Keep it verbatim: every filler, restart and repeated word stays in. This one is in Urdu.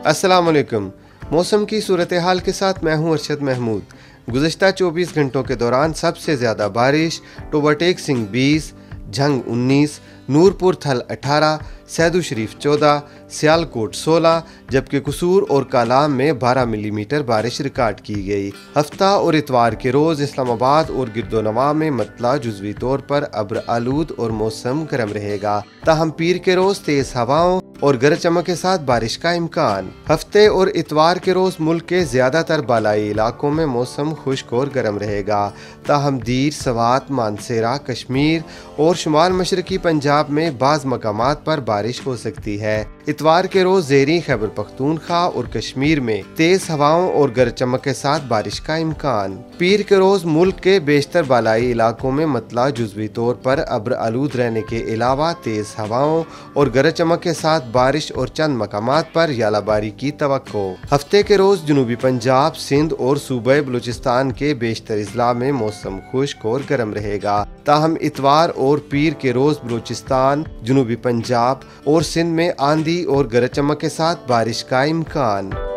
السلام علیکم۔ موسم کی صورتحال کے ساتھ میں ہوں ارشد محمود۔ گزشتہ چوبیس گھنٹوں کے دوران سب سے زیادہ بارش ٹوباٹیک سنگھ بیس، جھنگ انیس، نورپور تھل اٹھارہ، سیدو شریف چودہ، سیالکوٹ سولہ، جبکہ قصور اور کالام میں بارہ ملی میٹر بارش ریکارڈ کی گئی۔ ہفتہ اور اتوار کے روز اسلام آباد اور گرد و نواح میں مطلع جزوی طور پر ابر آلود اور موسم گرم رہے گا، تاہم پیر کے روز تیز ہواؤں اور گرج چمک کے ساتھ بارش کا امکان۔ ہفتے اور اتوار کے روز ملک کے زیادہ تر بالائی علاقوں میں موسم خشک اور گرم رہے گا، تاہم دیر، سوات، مانسیرہ، کشمیر اور شمال مشرقی پنجاب میں بعض مقامات پر بارش ہو سکتی ہے۔ اتوار کے روز زیریں خیبر پختونخوا اور کشمیر میں تیز ہواؤں اور گرج چمک کے ساتھ بارش کا امکان۔ پیر کے روز ملک کے بیشتر بالائی علاقوں میں مطلع جزوی طور پر ابر آلود رہنے کے علاوہ تیز ہواؤں اور گرج چمک کے ساتھ بارش اور چند مقامات پر ژالہ باری کی توقع۔ ہفتے کے روز جنوبی پنجاب، سندھ اور صوبہ بلوچستان کے بیشتر اضلاع میں موسم خشک اور گرم رہے گا، تاہم اتوار اور پیر کے روز بلوچستان، جنوبی پنجاب اور سندھ میں آندھی اور گرج چمک کے ساتھ بارش کا امکان۔